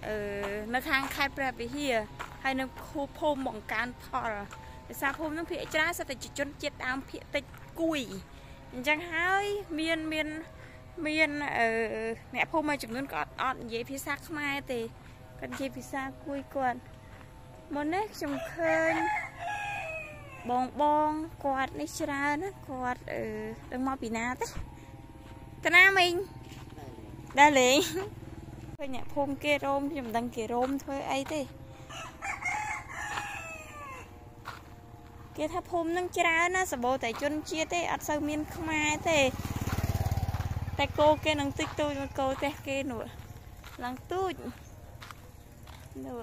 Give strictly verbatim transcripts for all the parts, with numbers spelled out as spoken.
នៅខាងខេត្តព្រះវិហារហើយនៅភូមិភូមិបង្ការផលភាសាភូមិនឹងភាគច្រើនសិតតែជនជាតិដើមភាគតិចគួយអញ្ចឹងហើយមានមានមានអឺអ្នកភូមិមួយចំនួនក៏អត់និយាយភាសាខ្មែរទេគាត់និយាយភាសាគួយគាត់មុននេះខ្ញុំឃើញបងបងគាត់នេះច្រើនណាគាត់អឺដឹងមកពីណាទេតាណាមីងដែរលេងឃើញអ្នកភូមិគេរោមខ្ញុំមិនដឹងគេរោមធ្វើអីទេគេថាភូមិនឹងច្រើនណាសបោតែជនជាតិទេអត់សូវមានខ្មែរទេតែគោគេនឹងតិចតួចមកគោទេគេនោះឡើងទូចនោះ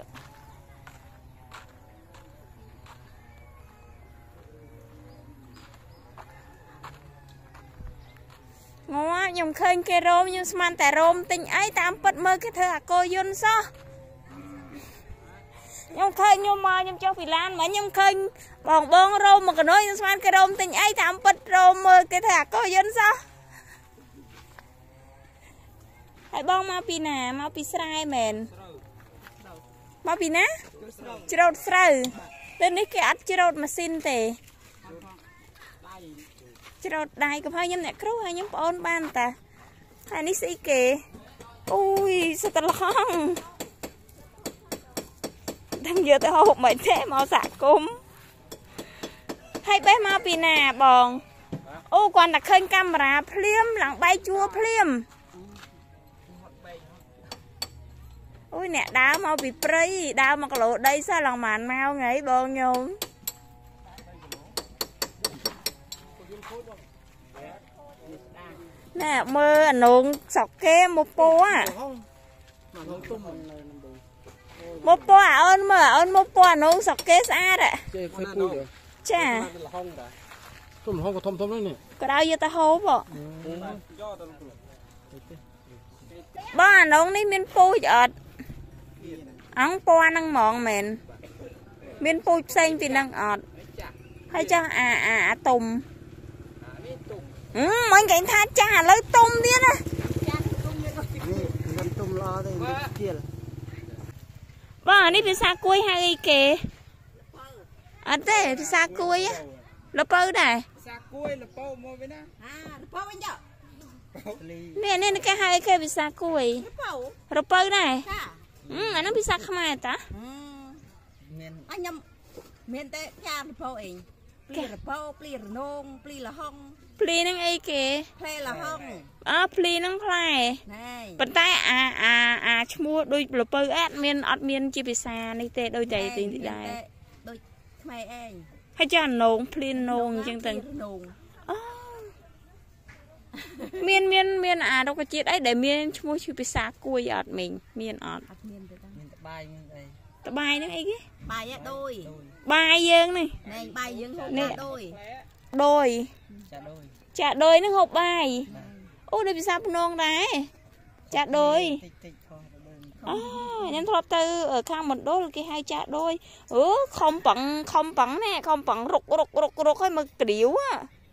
ងោខ្ញុំឃើញគេរោមខ្ញុំស្មានតែរោមទិញអីតាមពិតមើលគេធ្វើអាគោយន្តសោះខ្ញុំឃើញខ្ញុំមកខ្ញុំចុះពីឡានមកខ្ញុំឃើញបងបងរោមមកកណុយខ្ញុំស្មានគេរោមទិញអីតាមពិតរោមមើលគេធ្វើអាគោយន្តសោះហើយបងមកពីណាមកពីស្រែមែនមកពីណាច្រូតស្រូវពេលនេះគេអត់ច្រូតម៉ាស៊ីនទេច្រូតដៃកំហើយខ្ញុំអ្នកគ្រូហើយខ្ញុំប្អូនបានតាហើយនេះស្អីគេអូយសត្វឡងដឹងយកទៅហូបមិនទេមកសាក់គុំហើយបេះមកពីណាបងអូគាត់តែឃើញកាមេរ៉ាភ្លាមឡើងបែកជួរភ្លាមអូយអ្នកដើរមកពីព្រៃដើរមកគីឡូដីសោះឡើងប៉ុន្មានម៉ោងហើយបងខ្ញុំណែមើលអានងសក់គេមកពោអាមកពោអាអូនមើលអូនមកពោអានងសក់គេស្អាតអាចាទុំហូបក៏ធំធំហ្នឹងនេះក៏ដល់យកទៅហូបបងអានងនេះមានពូជអត់អង្គពណ៌ហ្នឹងហ្មងមែនមានពូជផ្សេងពីហ្នឹងអត់ហើយចង់អាអាអាទុំអឺមិញគេថាចាស់ឥឡូវទុំទៀតណាចាស់ទុំនេះមិនទុំល្អទេជាលបងអានេះភាសាគួយហៅអីគេអត់ទេភាសាគួយលពៅដែរភាសាគួយលពៅមកវិញណាអាលពៅវិញចុះនេះនេះគេហៅអីគេភាសាគួយលពៅដែរចាអឺអានោះភាសាខ្មែរតាមានអញខ្ញុំមានតែចាលពៅអីព្លីរពៅព្លីរនងព្លីលហុងព្លីនឹងអីគេផ្លែលហុងអើព្លីនឹងផ្លែប៉ុន្តែអាអាអាឈ្មោះដូចលពៅអត់មានអត់មានជាភាសានេះទេដូចតែទីដែរដូចខ្មែរឯងហើយចានងព្លីនងអញ្ចឹងទៅអូមានមានមានអារុក្ខជាតិអីដែលមានឈ្មោះជាភាសាគួយអត់មីងមានអត់អត់មានទេមានតបាយមានអីតបាយហ្នឹងអីគេបាយដូចបាយយើងនេះណែបាយយើងហូបដូចដូចចាដូចចាដូចហ្នឹងហូបបាយអូដូចភាសាភ្នងដែរចាដូចតិចតិចខុសអូខ្ញុំធ្លាប់ទៅខាងមណ្ឌលគេហៅចាដូចអូខំប៉ងខំប៉ងណែខំប៉ងរុករុករុករុកឲ្យមើលក្រាវ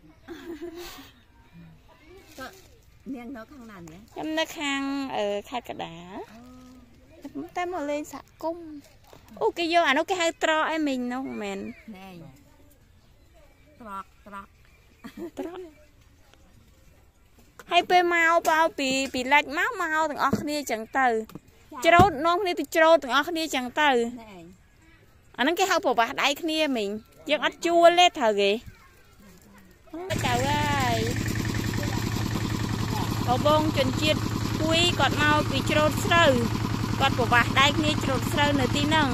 នាងនៅខាងណានេះខ្ញុំនៅខាងខេត្តកណ្ដាលតែមកលេងសហគមន៍អូគេយកអានោះគេហៅត្រកអីមីងនោះមែនណែត្រកត្រកត្រកហើយពេលមកបោពីពីឡាច់មកមកទាំងអស់គ្នាចឹងទៅច្រូតនាំគ្នាទៅច្រូតទាំងអស់គ្នាចឹងទៅអាហ្នឹងគេហៅប្រវាស់ដៃគ្នាមីងយើងអត់ជួលទេត្រូវគេទៅហើយបងបងជនជាតិគួយគាត់មកពីច្រូតស្រូវគាត់ប្រវាស់ដៃគ្នាច្រូតស្រូវនៅទីហ្នឹង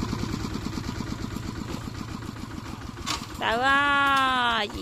ទៅហើយ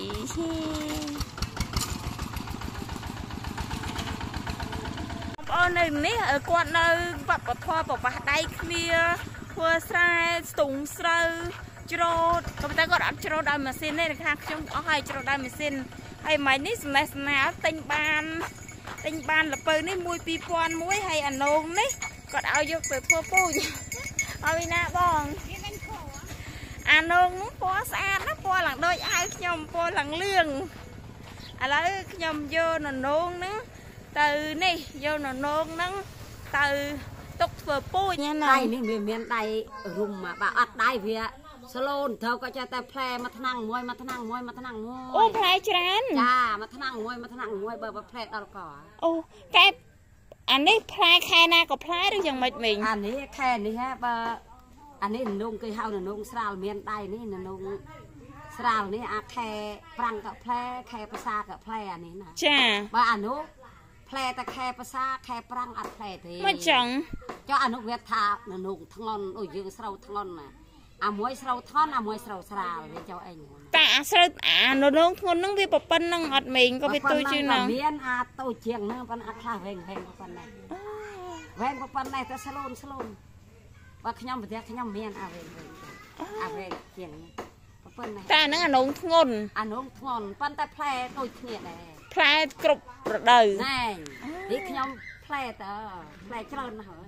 បងប្អូននៅនេះគាត់នៅវប្បធម៌ប្រវាស់ដៃគ្នាធ្វើស្រែស្ទូងស្រូវច្រូតក៏ប៉ុន្តែគាត់អត់ច្រូតដោយម៉ាស៊ីនទេខាងខ្ញុំអស់ហើយច្រូតដោយម៉ាស៊ីនហើយម៉េចនេះសំណេះសំណាលទិញបានទិញបានលពៅនេះមួយពីរពាន់មួយហើយអានងនេះគាត់ឲ្យយកទៅធ្វើពូជឲ្យវិណាបងអានងនោះពណ៌ស្អាតណាពណ៌ឡើងដូចអាវខ្ញុំពណ៌ឡើងលឿងឥឡូវខ្ញុំយកនងហ្នឹងទៅនេះយកនងហ្នឹងទៅตกเฟอร์ปุ้ยเนี่ยนะได้นี่มีเมียนได้รุมมาบ่อัดได้เพียสโลนเธอก็จะแต่แพร่มาทนั่งมวยมาทนั่งมวยมาทนั่งมวยโอ้แพลจรันจ้ามาทนั่งมวยมาทนั่งมวยเบอร์แพร่ตลก่อโอ้แกอันนี้แพลแค่นากับแพลหรือยังไม่มิงอันนี้แค่นี้ฮะเบอร์อันนี้นุ่งเคยเฮาหนุ่งสาวเมียนได้นี่นุ่งสาวนี่อาแค่ปรังกับแพร่แค่ภาษากับแพร่อันนี้นะจ้าบ่อันนู้แพร่แต่แค่ภาษาแค่ปรังอัดแพร่ทีมาจังเจ้าอนุเวทานุ่งทั้งอนโอ้ยยืงสาวทั้งอนน่ะอามวยสาวท่อนอามวยสาวสาวเลยเจ้าเองแต่อาสระอ่านน้องทนน้องพี่ปปันนั่งอัดมิงก็ไปตัวชื่อน้องเมียนอาตัวเชียงนึงปันอัดลาเวงเวงปันไหนเวงปันไหนแต่สโลนสโลนว่าขยำประเดี๋ยวขยำเมียนอาเวงเวงอาเวงเชียงปันไหนแต่นั่งน้องทงนอันนู้นทอนปันแต่แพร่ตัวเนียเลยแพลกรุบเดินแน่ดิขยำแพร่แต่แพร่เจริญเหรอ